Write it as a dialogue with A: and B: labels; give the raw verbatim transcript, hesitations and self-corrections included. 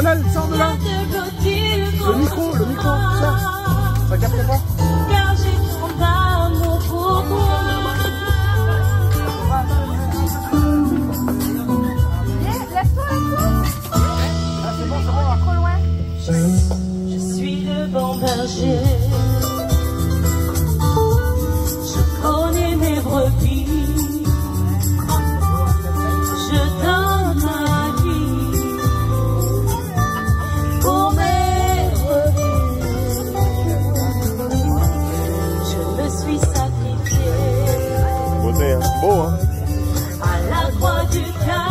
A: Angèle, sors de là. Le micro, le micro, ça. Ça capte pas.
B: Car j'ai trop d'amour pour toi. Laisse-toi un peu.
A: Ah, c'est bon, c'est bon,
B: trop loin. Je suis le bon berger. Je connais mes brebis. Je donne ma vie pour mes brebis. Je me suis sacrifié
A: beauté, hein. Beau, hein.
B: à la croix du Calvaire.